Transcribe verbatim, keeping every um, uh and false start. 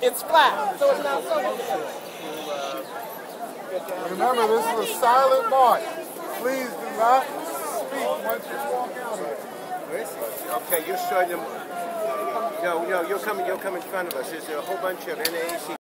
It's flat, so it's not so. Remember, this is a silent march. Please do not speak once you walk out here. Where is he? Okay, you're showing them. No, no, you'll come. You'll come in front of us. There's a whole bunch of N double A C